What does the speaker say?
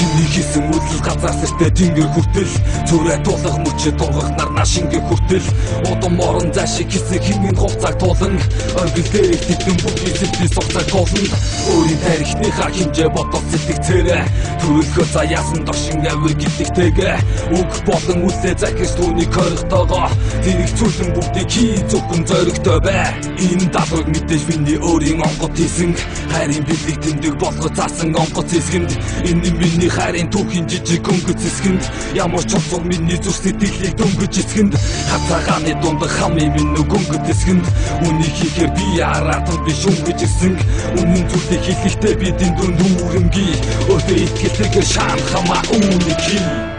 Чиний хийсэн үйлдэл газар сэртэ тэнгэр хүртэл цөөрэ тулах мөчөд дургах нарнаа шингэ хүртэл удам орон зашиг хийсэн хэмээн хугацааг туулан оргил дээр тэтэн бүгдийн сэтгэл сугцааг туулан өөрийн тарихныхаа хэмжээ бодол сэтгэцээрээ төлөхөө заяасан дошин авир гэдэгтэйгээ үг болон үлээ захиж түүний хоригтойгоо зэрэг цүлэн бүгдийг хий зөвхөн зоригтой бай. Энэ даалгаврыг мэдээж миний өөрийн онгод хийсэн хайрын бэлэг тэмдэг болгож заасан онгоц хэсгэнд энэ миний хайрын түүхийн жижиг өнгөц хэсгэнд ямар ч онцгой миний зүрх сэтгэлийг дөнгөж эсгэнд хацаагааны дунд хамын минь өнгөт хэсгэнд үнийг хийхээр би аратан биш өнгөж ирсэн үнэн зүйлийг хэлэхдээ би дэнд дүн дүүрэмгий өөртөө итгэлтэйгээр шаан хамаа үүнийг хий.